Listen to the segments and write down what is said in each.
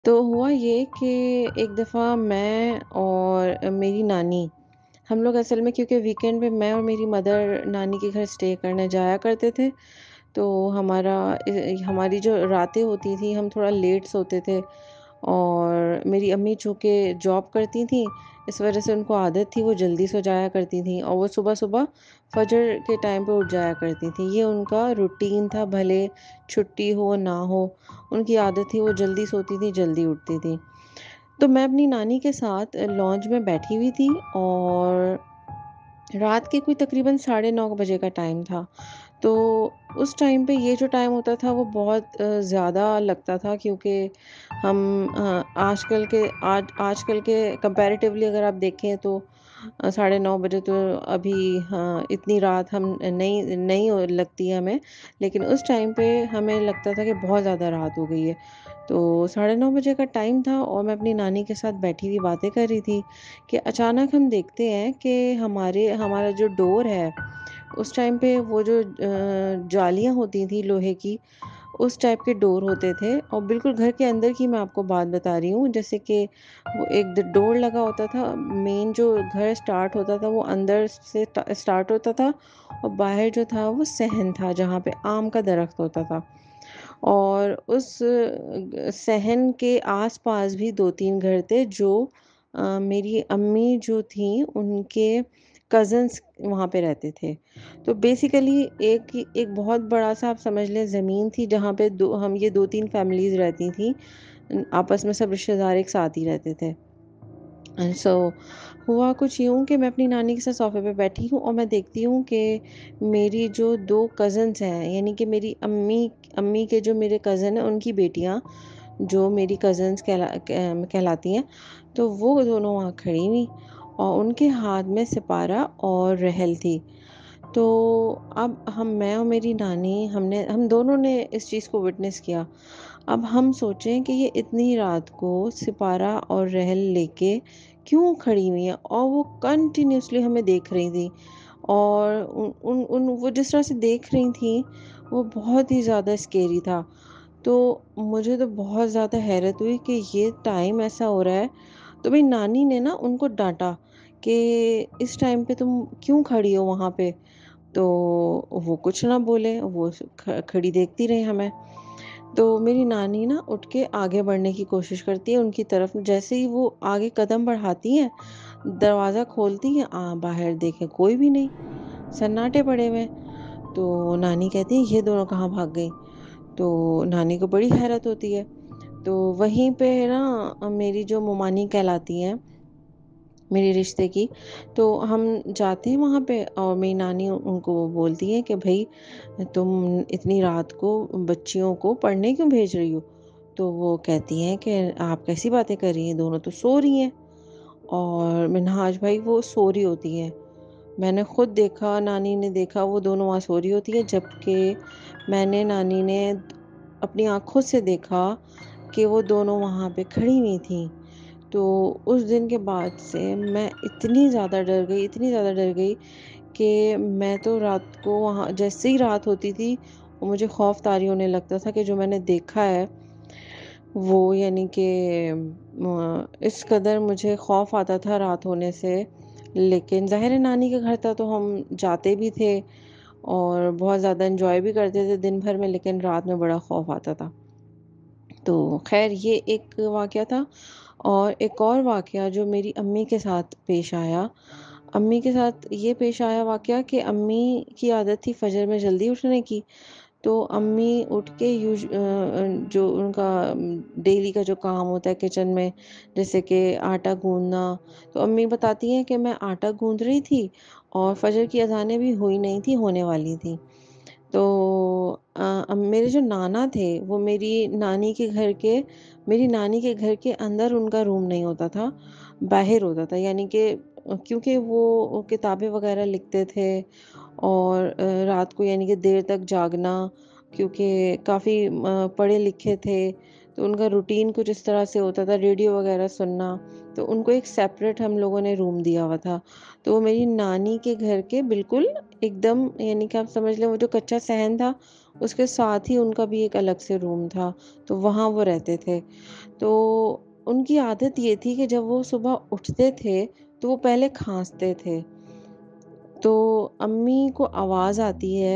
तो हुआ ये कि एक दफ़ा मैं और मेरी नानी, हम लोग असल में क्योंकि वीकेंड पे मैं और मेरी मदर नानी के घर स्टे करने जाया करते थे। तो हमारी जो रातें होती थी, हम थोड़ा लेट सोते थे। और मेरी अम्मी चूँकि जॉब करती थीं, इस वजह से उनको आदत थी वो जल्दी सो जाया करती थीं और वो सुबह-सुबह फ़जर के टाइम पे उठ जाया करती थीं। ये उनका रूटीन था, भले छुट्टी हो ना हो, उनकी आदत थी वो जल्दी सोती थीं, जल्दी उठती थीं। तो मैं अपनी नानी के साथ लॉन्ज में बैठी हुई थी और रात के कोई तकरीबन साढ़े 9 बजे का टाइम था। तो उस टाइम पे ये जो टाइम होता था वो बहुत ज़्यादा लगता था क्योंकि हम आजकल के कंपैरेटिवली अगर आप देखें तो साढ़े 9 बजे तो अभी हाँ, इतनी रात हम नहीं नहीं लगती है हमें। लेकिन उस टाइम पे हमें लगता था कि बहुत ज़्यादा रात हो गई है। तो साढ़े 9 बजे का टाइम था और मैं अपनी नानी के साथ बैठी हुई बातें कर रही थी कि अचानक हम देखते हैं कि हमारा जो डोर है, उस टाइम पे वो जो जालियाँ होती थी लोहे की, उस टाइप के डोर होते थे और बिल्कुल घर के अंदर की मैं आपको बात बता रही हूँ। जैसे कि वो एक द डोर लगा होता था, मेन जो घर स्टार्ट होता था वो अंदर से स्टार्ट होता था और बाहर जो था वो सहन था जहाँ पे आम का दरख्त होता था। और उस सहन के आस-पास भी 2-3 घर थे जो मेरी अम्मी जो थीं उनके कज़िन्स वहाँ पे रहते थे। तो बेसिकली एक बहुत बड़ा-सा आप समझ लें ज़मीन थी जहाँ पे दो हम ये 2-3 फैमिलीज़ रहती थीं। आपस में सब रिश्तेदार एक साथ ही रहते थे। सो हुआ कुछ यूँ कि मैं अपनी नानी के साथ सोफ़े पे बैठी हूँ और मैं देखती हूँ कि मेरी जो 2 कज़िन्स हैं, यानी कि मेरी अम्मी अम्मी के जो मेरे कज़िन हैं, उनकी बेटियाँ, जो मेरी कज़िन्स कहलाती हैं, तो वो दोनों वहाँ खड़ी हुईं और उनके हाथ में सिपारा और रहल थी। तो अब मैं और मेरी नानी हम दोनों ने इस चीज़ को विटनेस किया। अब हम सोचें कि ये इतनी रात को सिपारा और रहल लेके क्यों खड़ी हुई हैं और वो कंटिन्यूअसली हमें देख रही थी और उन उन उन वो जिस तरह से देख रही थी, वो बहुत ही ज़्यादा स्केरी था। तो मुझे तो बहुत ज़्यादा हैरत हुई कि ये टाइम ऐसा हो रहा है। तो मेरी नानी ने ना उनको डाँटा कि इस टाइम पे तुम क्यों खड़ी हो वहाँ पे? तो वो कुछ ना बोले, वो खड़ी देखती रही हमें। तो मेरी नानी ना उठ के आगे बढ़ने की कोशिश करती है उनकी तरफ। जैसे ही वो आगे कदम बढ़ाती हैं, दरवाज़ा खोलती हैं, बाहर देखें कोई भी नहीं, सन्नाटे पड़े हुए हैं। तो नानी कहती है, "ये दोनों कहाँ भाग गईं?" तो नानी को बड़ी हैरत होती है। तो वहीं पे ना मेरी जो ममानी कहलाती हैं, मेरे रिश्ते की, तो हम जाते हैं वहाँ पे और मेरी नानी उनको बोलती है कि भई तुम इतनी रात को बच्चियों को पढ़ने क्यों भेज रही हो? तो वो कहती हैं कि आप कैसी बातें कर रही हैं, दोनों तो सो रही हैं। और मिन्हाज भाई वो सो रही होती हैं। मैंने खुद देखा, नानी ने देखा, वो दोनों वहाँ सो रही होती हैं, जबकि नानी ने अपनी आँखों से देखा कि वो दोनों वहाँ पे खड़ी हुई थीं। तो उस दिन के बाद से मैं इतनी ज़्यादा डर गई, इतनी ज़्यादा डर गई कि मैं तो रात को वहाँ जैसे ही रात होती थी, मुझे खौफ़ तारी होने लगता था कि जो मैंने देखा है वो यानी कि इस कदर मुझे खौफ़ आता था रात होने से। लेकिन ज़ाहिर है नानी के घर था तो हम जाते भी थे और बहुत ज़्यादा एन्जॉय भी करते थे दिन भर में, लेकिन रात में बड़ा खौफ़ आता था। तो ख़ैर ये एक वाक़या था और एक और वाक़या जो मेरी अम्मी के साथ पेश आया। अम्मी के साथ ये पेश आया वाक़या कि अम्मी की आदत थी फ़जर में जल्दी उठने की। तो अम्मी उठ के जो उनका डेली का जो काम होता है किचन में, जैसे कि आटा गूँदना, तो अम्मी बताती हैं कि मैं आटा गूँद रही थी और फ़जर की अज़ानें भी हुई नहीं थी, होने वाली थी। तो मेरे जो नाना थे वो मेरी नानी के घर के अंदर उनका रूम नहीं होता था, बाहर होता था। यानी कि क्योंकि वो किताबें वग़ैरह लिखते थे और रात को यानी कि देर तक जागना, क्योंकि काफ़ी पढ़े लिखे थे, तो उनका रूटीन कुछ इस तरह से होता था, रेडियो वग़ैरह सुनना, तो उनको एक सेपरेट हम लोगों ने रूम दिया हुआ था। तो वो मेरी नानी के घर के बिल्कुल एकदम यानी कि आप समझ लें वो जो कच्चा सहन था, उसके साथ ही उनका भी एक अलग से रूम था, तो वहाँ वो रहते थे। तो उनकी आदत ये थी कि जब वो सुबह उठते थे, तो वो पहले खाँसते थे। तो अम्मी को आवाज़ आती है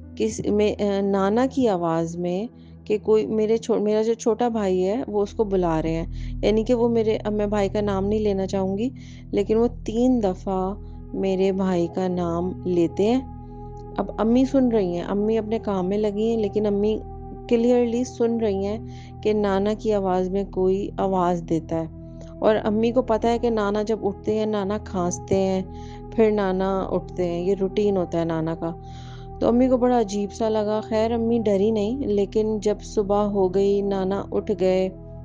नाना की आवाज़ में कि कोई मेरा जो छोटा भाई है वो उसको बुला रहे हैं। यानी कि वो अब मैं भाई का नाम नहीं लेना चाहूँगी, लेकिन वो 3 दफ़ा मेरे भाई का नाम लेते हैं। अब अम्मी सुन रही हैं, अम्मी अपने काम में लगी हैं, लेकिन अम्मी क्लियरली सुन रही हैं कि नाना की आवाज़ में कोई आवाज़ देता है। और अम्मी को पता है कि नाना जब उठते हैं, नाना खाँसते हैं, फिर नाना उठते हैं, ये रूटीन होता है नाना का। तो अम्मी को बड़ा अजीब-सा लगा, ख़ैर अम्मी डरी नहीं, लेकिन जब सुबह हो गई, नाना उठ गए,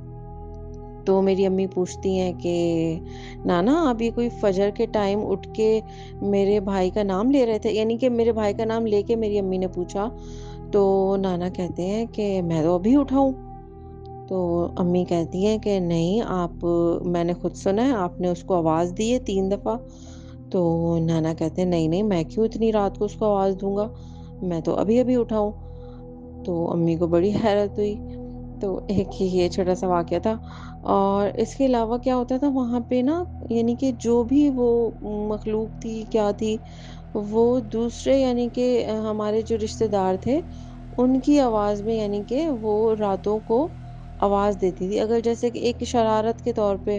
तो मेरी अम्मी पूछती हैं कि नाना आप ये कोई फ़जर के टाइम उठ के मेरे भाई का नाम ले रहे थे? यानी कि मेरे भाई का नाम लेके मेरी अम्मी ने पूछा, तो नाना कहते हैं कि मैं तो अभी उठा हूँ। तो अम्मी कहती हैं कि नहीं मैंने खुद सुना है, आपने उसको आवाज़ दी है 3 दफ़ा। तो नाना कहते हैं नहीं, नहीं मैं क्यों इतनी रात को उसको आवाज़ दूँगा? मैं तो अभी-अभी उठा हूँ। तो अम्मी को बड़ी हैरत हुई। तो एक ये छोटा-सा वाक़या था और इसके अलावा क्या होता था वहाँ पे ना, यानी कि जो भी वो मख़लूक़ थी, क्या थी, वो दूसरे यानी कि हमारे जो रिश्तेदार थे, उनकी आवाज़ में यानी कि वो रातों को आवाज़ देती थी। अगर जैसे कि एक शरारत के तौर पे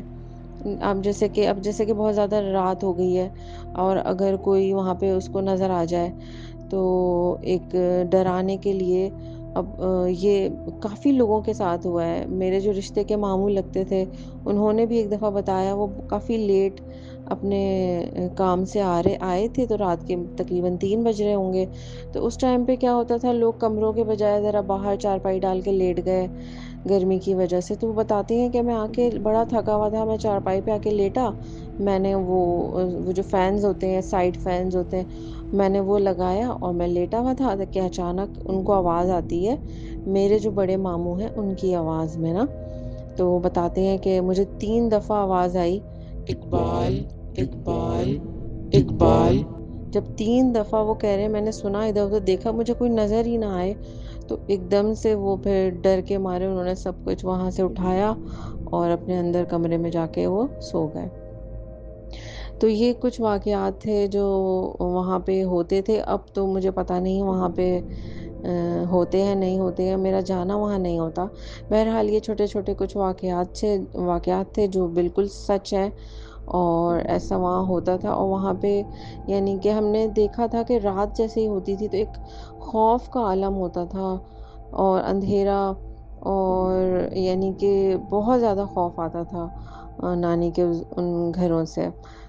अब जैसे कि बहुत ज़्यादा रात हो गई है और अगर कोई वहाँ पे उसको नज़र आ जाए, तो एक डराने के लिए ये काफ़ी लोगों के साथ हुआ है। मेरे जो रिश्ते के मामू लगते थे, उन्होंने भी एक दफ़ा बताया वो काफ़ी लेट अपने काम से आए थे, तो रात के तकरीबन 3 बज रहे होंगे। तो उस टाइम पे क्या होता था, लोग कमरों के बजाय ज़रा बाहर चारपाई डाल के लेट गए गर्मी की वजह से। तो वो बताती हैं कि मैं आके बड़ा थका हुआ था, मैं चारपाई पे आके लेटा। मैंने वो जो फ़ैन्स होते हैं, साइड फ़ैन्स होते हैं, मैंने वो लगाया और मैं लेटा हुआ था कि अचानक उनको आवाज़ आती है, मेरे जो बड़े मामू हैं उनकी आवाज़ में ना। तो वो बताते हैं कि मुझे 3 दफ़ा आवाज़ आई, इकबाल, इकबाल, इकबाल। जब 3 दफ़ा वो कह रहे हैं, मैंने सुना, इधर-उधर देखा, मुझे कोई नज़र ही ना आए। तो एकदम से वो फिर डर के मारे उन्होंने सब कुछ वहाँ से उठाया और अपने अंदर कमरे में जाके वो सो गए। तो ये कुछ वाक़यात थे जो वहाँ पे होते थे। अब तो मुझे पता नहीं वहाँ पे होते हैं, नहीं होते हैं, मेरा जाना वहाँ नहीं होता। बहरहाल ये छोटे-छोटे कुछ वाक़यात थे जो बिल्कुल सच हैं और ऐसा वहाँ होता था और वहाँ पे यानी कि हमने देखा था कि रात जैसे ही होती थी तो एक खौफ़ का आलम होता था और अंधेरा और यानी कि बहुत ज़्यादा खौफ़ आता था नानी के उन घरों से।